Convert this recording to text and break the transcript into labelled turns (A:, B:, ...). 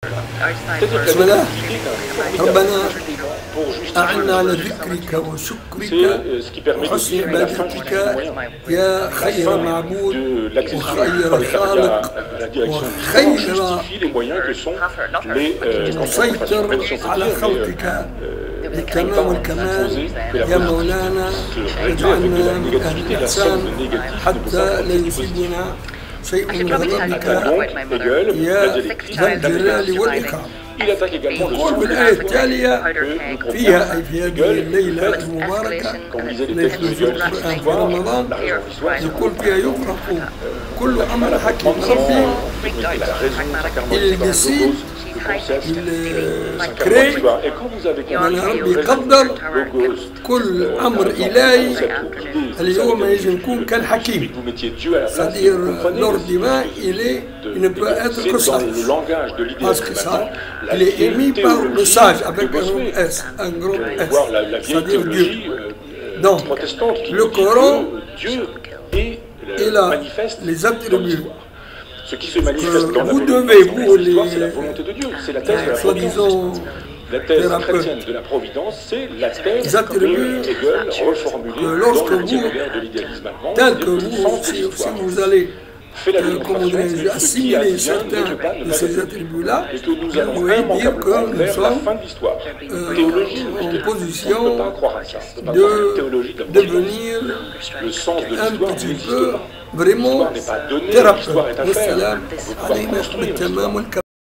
A: بسم الله. ربنا أعنا على ذكرك وشكرك وحسن عبادتك يا خير معبود وخير خالق وخير مسيطر على خلقك بالتمام والكمال يا مولانا. اجعلنا من أهل الإحسان حتى لا يصيبنا شيء من غضبك يا ذا الجلال والإكرام. يقول بالآية التالية فيها أي في هذه الليلة المباركة ليلة نزول القرآن في رمضان، يقول فيها يفرق كل أمر حكيم ربي. Il décide, il crée, من ربي قدر كل أمر إلهي اليوم يجب يكون كالحكيم. C'est-à-dire l'ordre divin il ne peut être que sage, parce que ça il est émis par le sage avec un grand S, c'est-à-dire Dieu. Donc le Coran il a les attributs
B: ce qui se manifeste dans
A: vous devez, vous les
B: c'est la volonté de Dieu, c'est la thèse de la providence. La thèse chrétienne de la providence, c'est la thèse Hegel reformulée dans le dictionnaire de l'idéalisme allemand.
A: Tel que si vous allez assimiler certains de ces attributs-là, vous pouvez dire que nous sommes en position de devenir un petit peu vraiment thérapeute.